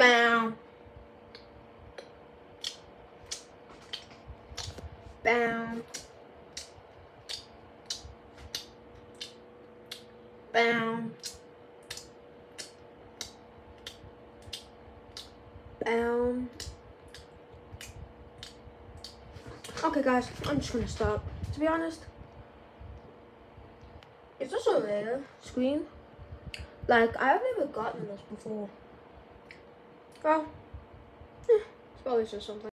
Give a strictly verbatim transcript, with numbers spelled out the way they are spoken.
Bow. Bow. Bow. Bow. Okay, guys, I'm just gonna stop. To be honest, it's just a rare screen. Like, I've never gotten this before. Well, eh, it's probably just something.